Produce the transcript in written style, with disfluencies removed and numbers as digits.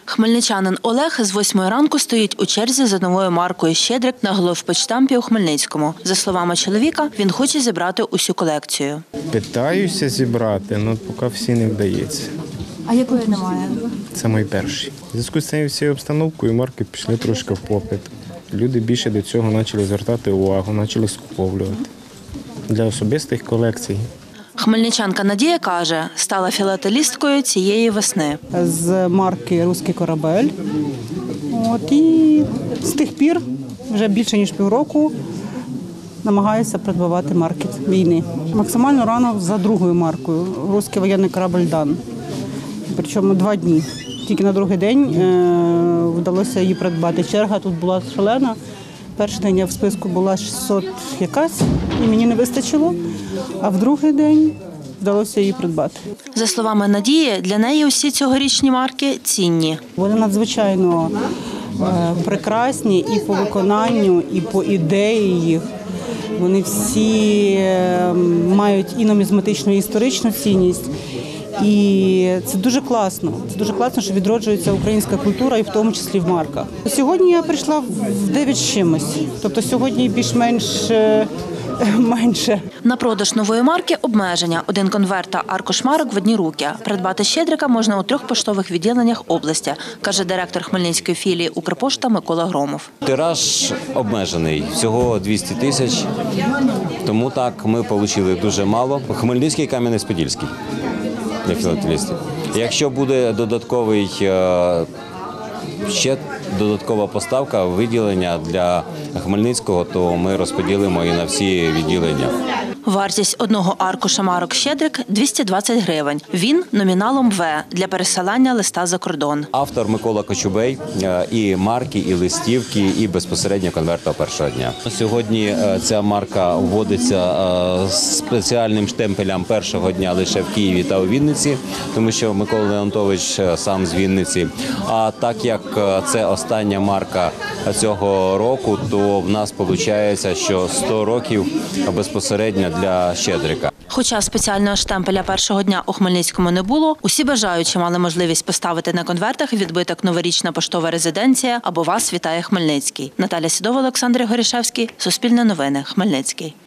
Хмельничанин Олег з 8 ранку стоїть у черзі за новою маркою «Щедрик» на главпочтампі у Хмельницькому. За словами чоловіка, він хоче зібрати усю колекцію. Питаюся зібрати, але поки всі не вдається. А якої немає? Це мій перший. В зв'язку з цією всією обстановкою марки пішли трошки в попит. Люди більше до цього почали звертати увагу, почали скуповувати для особистих колекцій. Хмельничанка Надія каже, стала філателісткою цієї весни. З марки «Руський корабель». І з тих пір, вже більше ніж півроку, намагаюся придбавати марки війни. Максимально рано за другою маркою «Руський воєнний корабель Дан». Причому 2 дні. Тільки на другий день вдалося її придбати. Черга тут була шалена. Перший день я в списку була 600 якась, і мені не вистачило. А в другий день вдалося її придбати. За словами Надії, для неї усі цьогорічні марки цінні. Вони надзвичайно прекрасні і по виконанню, і по ідеї їх. Вони всі мають і нумізматичну, і історичну цінність. І це дуже класно. Це дуже класно, що відроджується українська культура, і в тому числі в марках. Сьогодні я прийшла в 9 з чимось. Тобто сьогодні більш-менш менше. На продаж нової марки обмеження. 1 конверт та аркуш марок в одні руки. Придбати «Щедрика» можна у 3 поштових відділеннях області, каже директор Хмельницької філії «Укрпошта» Микола Громов. Тираж обмежений, всього 200 тисяч, тому так ми отримали дуже мало. Хмельницький, Кам'янець-Подільський для філателістів. Якщо буде ще додаткова поставка, виділення для Хмельницького, то ми розподілимо і на всі відділення. Вартість одного аркуша марок «Щедрик» – 220 гривень. Він номіналом «В» для пересилання листа за кордон. Автор Микола Кочубей, і марки, і листівки, і безпосередньо конверта першого дня. Сьогодні ця марка вводиться спеціальним штемпелем першого дня лише в Києві та у Вінниці, тому що Микола Леонтович сам з Вінниці. А так як це остання марка цього року, то в нас виходить, що 100 років безпосередньо для «Щедрика». Хоча спеціального штемпеля першого дня у Хмельницькому не було, усі бажаючі мали можливість поставити на конвертах відбиток «Новорічна поштова резиденція» або «Вас вітає Хмельницький». Наталя Сідова, Олександр Горішевський. Суспільне новини. Хмельницький.